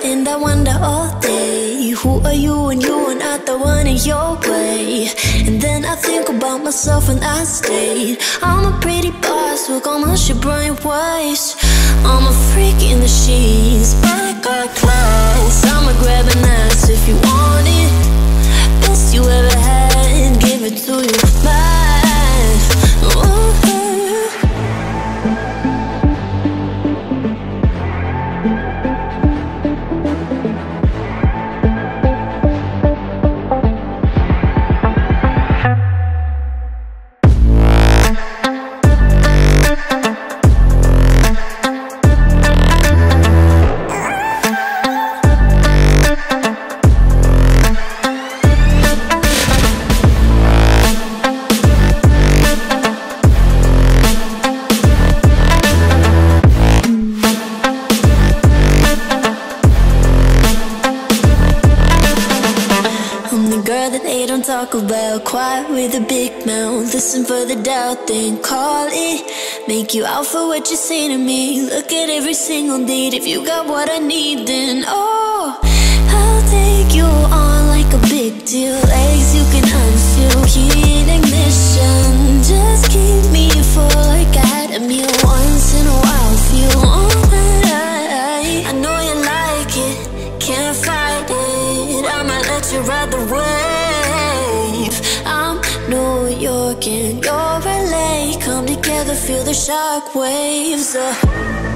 and I wonder all day, who are you when you are not the one in your way? And then I think about myself and I stayed. I'm a pretty boss with almost your brain waves. I'm a freak in the sheets, but I got class. I'ma grab an ass if you want it. Best you ever had, give it to you bad. Ooh. Talk about quiet with a big mouth. Listen for the doubt, then call it. Make you out for what you say to me. Look at every single date. If you got what I need, then oh, I'll take you on like a big deal. Legs you can unfeel, heat ignition. Just keep me full like I had a meal. Once in a while, feel alright. I know you like it, can't fight it. I might let you ride the wave. I'm New York and you're LA. Come together, feel the shock waves.